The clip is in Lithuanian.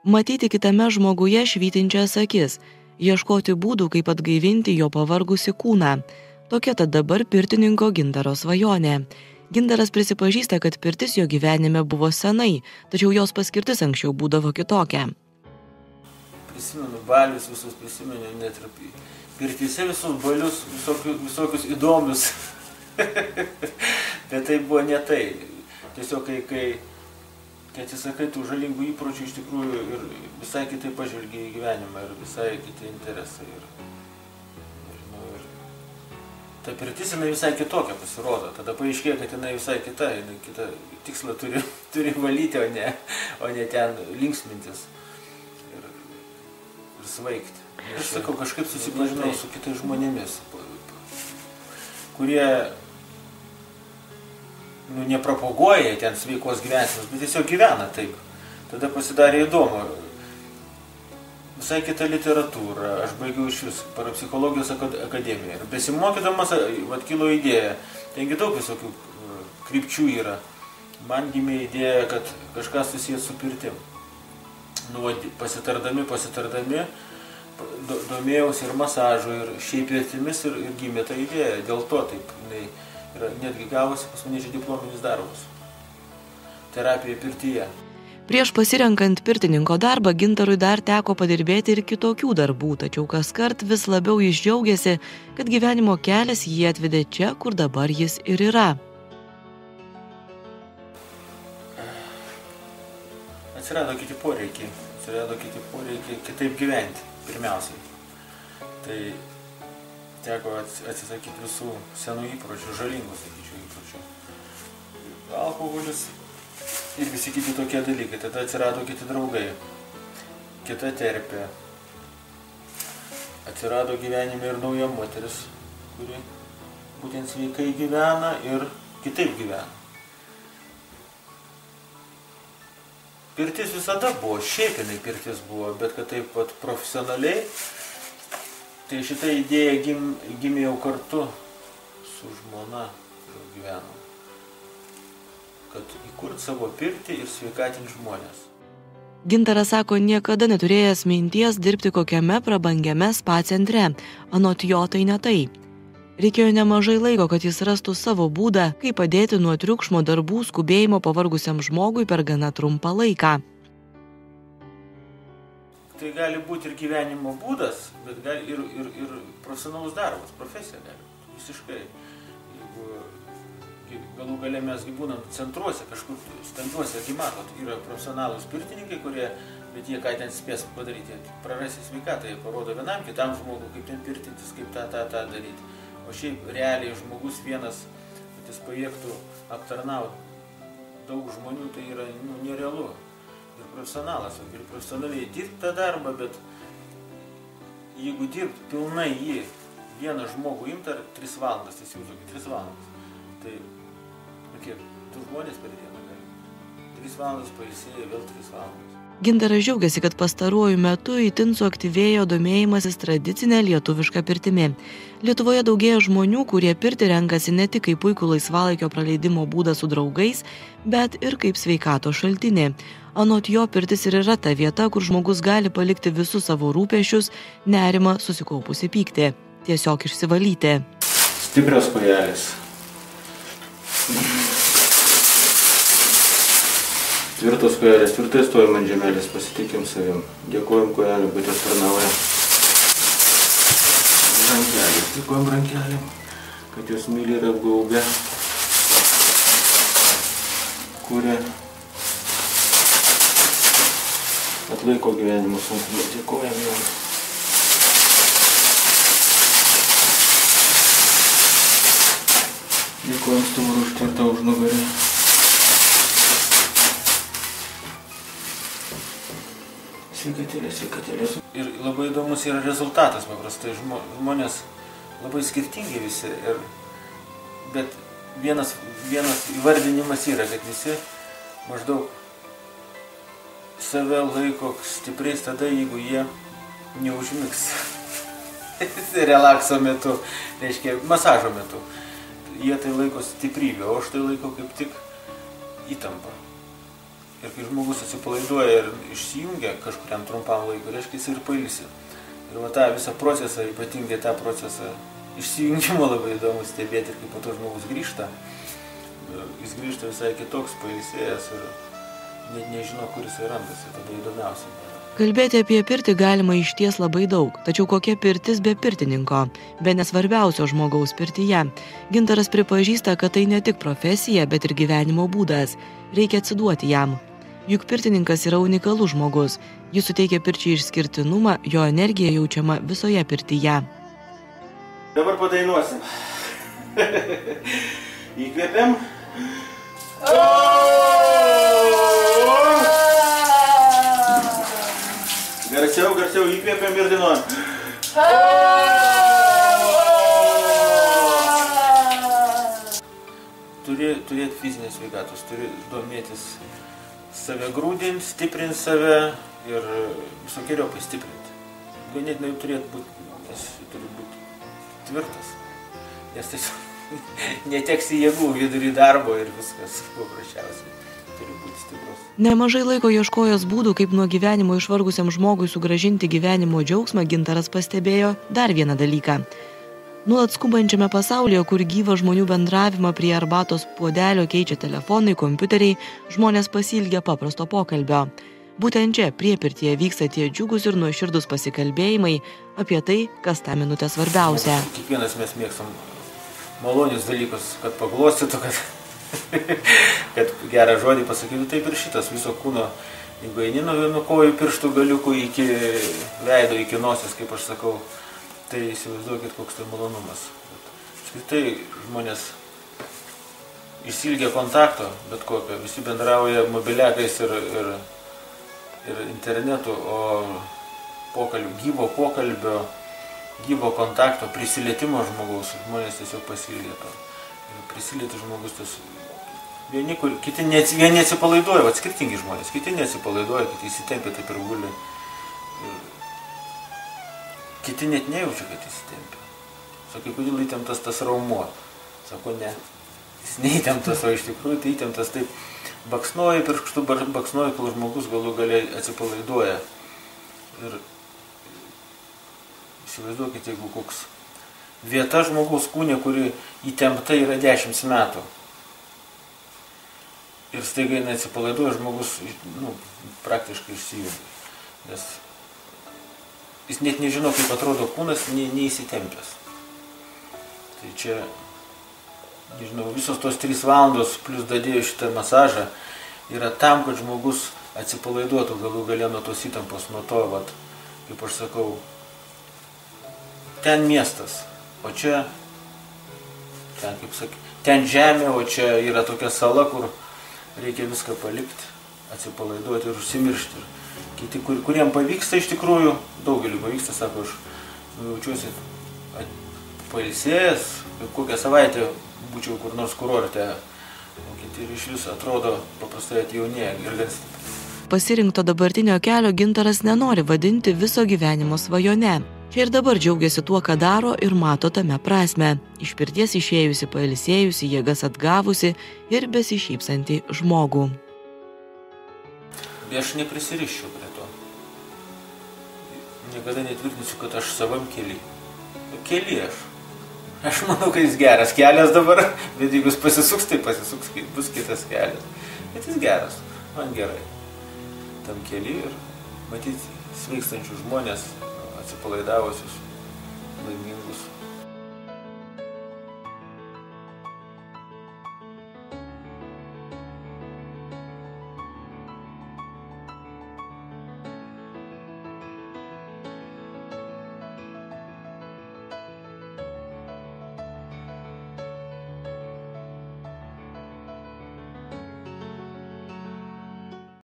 Matyti kitame žmoguje švytinčias akis, ieškoti būdų, kaip atgaivinti jo pavargusi kūną. Tokia tad dabar pirtininko Gintaro svajonė. Gintaras prisipažįsta, kad pirtis jo gyvenime buvo senai, tačiau jos paskirtis anksčiau būdavo kitokia. Prisimenu balius visus, prisimenu net ir pirtyse visus balius, visokius įdomius. Bet tai buvo ne tai. Tiesiog, kai atsisakai tų žalingų įpročių, iš tikrųjų ir visai kitai pažvelgi į gyvenimą ir visai kiti interesai. Ta pirtis jinai visai kitokia pasirodo, tada paaiškėjo, kad jinai visai kita, jinai kitą tikslą turi valyti, o ne ten linksmintis ir svaigti. Aš sakau, kažkaip susipažinau su kitais žmonėmis, kurie nepropaguoja ten sveikos gyvensenos, bet tiesiog gyvena taip. Tada pasidarė įdomu. Visai kita literatūra, aš baigiau iš vis parapsichologijos akademiją. Ir besimokydamas, kilo idėja, tengi daug visokių krypčių yra. Man gimė idėja, kad kažkas susijęs su pirtim. Pasitardami, domėjausi ir masažu, ir šiaip pirtimis, ir gimė ta idėja. Dėl to taip, yra netgi gavosi pas mane diplominis darbas. Terapija pirtyje. Prieš pasirenkant pirtininko darbą Gintarui dar teko padirbėti ir kitokių darbų, tačiau kaskart vis labiau jis džiaugiasi, kad gyvenimo kelias jį atvedė čia, kur dabar jis ir yra. Atsirado kiti poreikiai kitaip gyventi, pirmiausiai. Tai teko atsisakyti visų senų įpročių, žalingų, sakyčiau, įpročių. Alkoholis ir visi kiti tokie dalykai. Tada atsirado kiti draugai, kita terpė. Atsirado gyvenime ir nauja moteris, kuri būtent sveikai gyvena ir kitaip gyvena. Pirtis visada buvo, šiaip jinai pirtis buvo, bet kad taip pat profesionaliai, tai šita idėja gimė jau kartu su žmona, kur gyvenom. Kad įkurt savo pirtį ir sveikatinti žmonės. Gintaras sako, niekada neturėjęs minties dirbti kokiame prabangiame spa centre, anot jo tai ne tai. Reikėjo nemažai laiko, kad jis rastų savo būdą, kaip padėti nuo triukšmo darbų skubėjimo pavargusiam žmogui per gana trumpą laiką. Tai gali būti ir gyvenimo būdas, bet gali ir profesionalus darbas, profesija gali būti, visiškai. Galų gale mes būnam centruose, kažkur stambiuose, kai matot, yra profesionalūs pirtininkai, bet jie ką ten spės padaryti, prarasi sveikatą, jie parodo vienam, kitam žmogui, kaip ten pirtintis, kaip tą daryti. O šiaip realiai žmogus vienas, kad jis pajėgtų aptarnauti daug žmonių, tai yra nerealu. Ir profesionalas, ir profesionaliai dirbti tą darbą, bet jeigu dirbti pilnai jį, vieną žmogų imti ar 3 valandas, tai įsivaizduokit, 3 valandas. Tai kiek? 2 žmonės per dieną gali. 3 valandas pailsėjo, vėl 3 valandas. Gintaras džiaugiasi, kad pastaruoju metu itin suaktyvėjo domėjimasis tradicinė lietuviška pirtimi. Lietuvoje daugėja žmonių, kurie pirtį renkasi ne tik kaip puikų laisvalaikio praleidimo būdą su draugais, bet ir kaip sveikatos šaltinį. Anot jo, pirtis ir yra ta vieta, kur žmogus gali palikti visus savo rūpesčius, nerimą, susikaupusi pyktį. Tiesiog išsivalyti. Stiprios kojelės. Tvirtos kojelės, tvirtai stovim ant žemelės, pasitikim savim. Dėkojom kojelėm, kad jos tarnauja. Rankelėm, dėkojom rankelėm, kad jos myli ir apgaubia. Kuria. Atlaiko gyvenimo sunkumą, dėkojom jom. Dėkojom stuburų už tvirtą užnugarį. Sveikatėlės. Ir labai įdomus yra rezultatas paprastai. Žmonės labai skirtingi visi. Bet vienas įvardinimas yra, kad visi maždaug save laiko stipriais tada, jeigu jie neužmigs. Relakso metu, reiškia masažo metu. Jie tai laiko stiprybę, o aš tai laiko kaip tik įtampą. Ir kai žmogus atsipalaiduoja ir išsijungia kažkuriam trumpam laikui, reiškia jis ir pailsi. Ir va tą visą procesą, ypatingai tą procesą išsijungimo labai įdomu stebėti, kaip po to žmogus grįžta. Jis grįžta visai kitoks, pailsėjęs ir net nežino, kur jis randasi, tada įdomiausia. Kalbėti apie pirtį galima išties labai daug, tačiau kokia pirtis be pirtininko, be nesvarbiausio žmogaus pirtyje. Gintaras pripažįsta, kad tai ne tik profesija, bet ir gyvenimo būdas. Reikia atsiduoti jam. Juk pirtininkas yra unikalus žmogus. Jis suteikia pirčiai išskirtinumą, jo energija jaučiama visoje pirtyje. Dabar padainuosim. Įkvėpiam. Garsiau įkvėpiam ir dainuojam. Turi turėti fizinės sveikatos, turi domėtis save grūdinti, stiprinti save ir visokiojopai stiprinti. Ganėtinai turi būti tvirtas, nes tiesiog neteksi jėgų vidury darbo ir viskas paprasčiausiai. Turi būti stiprus. Nemažai laiko ieškojęs būdų, kaip nuo gyvenimo išvargusiam žmogui sugrąžinti gyvenimo džiaugsmą, Gintaras pastebėjo dar vieną dalyką. Nuolat skubančiame pasaulyje, kur gyvą žmonių bendravimą prie arbatos puodelio keičia telefonai, kompiuteriai, žmonės pasiilgia paprasto pokalbio. Būtent čia, priepirtyje, vyksta tie džiugus ir nuoširdus pasikalbėjimai apie tai, kas tą minutę svarbiausia. Kiekvienas mes mėgstam malonius dalykus, kad paglostytų, kad gerą žodį pasakytų, taip ir šitas viso kūno, jeigu eini nuo kojų pirštų galiukų iki veido, iki nosies, kaip aš sakau, tai įsivaizduokit, koks tai malonumas. Štai žmonės išsilgia kontakto, bet kokio, visi bendrauja mobiliakais ir internetu, o gyvo pokalbio, gyvo kontakto, prisilietimo žmogaus, žmonės tiesiog pasilgia to. Prisilieti žmogus tas. Vieni atsipalaiduoja, skirtingi žmonės, kiti neatsipalaiduoja, kiti įsitempia taip ir guli. Kiti net nejaučia, kad įsitempia. Sakai, kodėl įtemptas tas raumuo? Sako, ne. Jis neįtemptas, o iš tikrųjų tai įtemptas taip. Baksnoja pirštų, baksnoja, kol žmogus galų galiai atsipalaiduoja. Ir įsivaizduokit, jeigu koks vieta žmogaus kūne, kuri įtempta yra 10 metų. Ir staiga neatsipalaiduoja, žmogus praktiškai išsijungia. Nes jis net nežino, kaip atrodo kūnas, neįsitempęs. Tai čia, nežinau, visos tos 3 valandos plus dadėjo šitą masažą yra tam, kad žmogus atsipalaiduotų galų gale nuo tos įtampos, nuo to, kaip aš sakau, ten miestas. O čia, ten žemė, o čia yra tokia sala, kur reikia viską palikti, atsipalaiduoti ir užsimiršti. Kiti, kuriem pavyksta iš tikrųjų, daugeliu pavyksta, sako, aš jaučiuosi pailsėjęs, kokią savaitę būčiau kur nors kurorte, o kiti ir iš viso atrodo paprastai atjaunėję ir gan stipriai. Pasirinkto dabartinio kelio Gintaras nenori vadinti viso gyvenimo svajone. Čia ir dabar džiaugiasi tuo, ką daro ir mato tame prasmę. Iš pirties išėjusi, pailsėjusi, jėgas atgavusi ir besišypsantį žmogų. Aš neprisiriščiau prie to. Niekada netvirtinsiu, kad aš savam kely. Kely aš. Aš manau, kad jis geras kelias dabar, bet jeigu jis pasisuks, tai pasisuks, bus kitas kelias. Bet jis geras, man gerai. Tam kely ir matyti sveikstančius žmonės, atsipalaidavusius, laimingus.